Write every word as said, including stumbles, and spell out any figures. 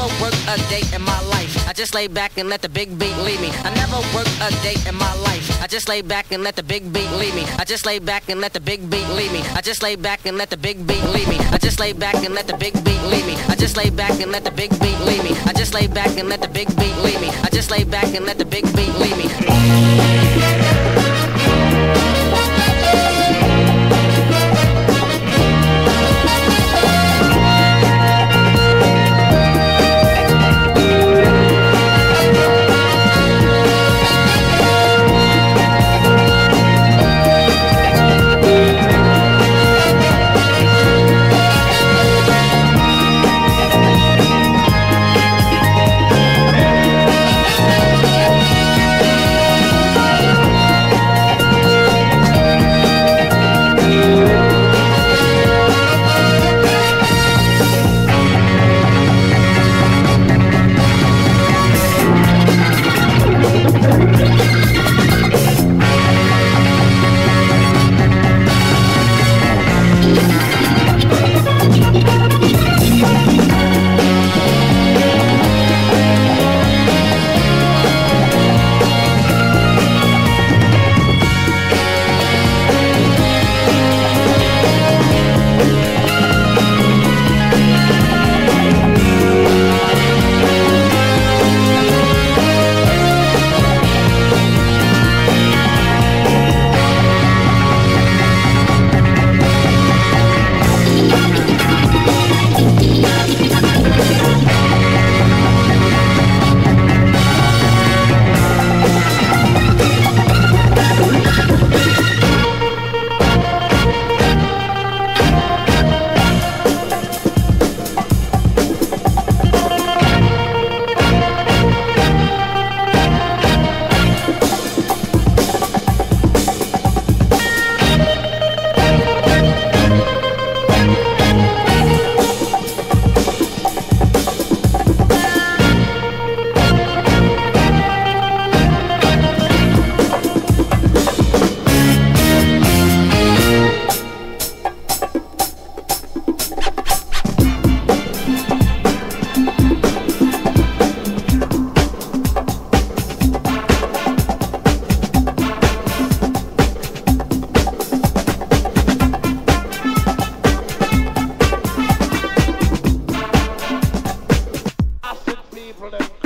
never work a day in my life. I just lay back and let the big beat lead me. I never work a day in my life. I just lay back and let the big beat lead me. I just lay back and let the big beat lead me. I just lay back and let the big beat lead me. I just lay back and let the big beat lead me. I just lay back and let the big beat lead me. I just lay back and let the big beat lead me. I just lay back and let the big beat lead me.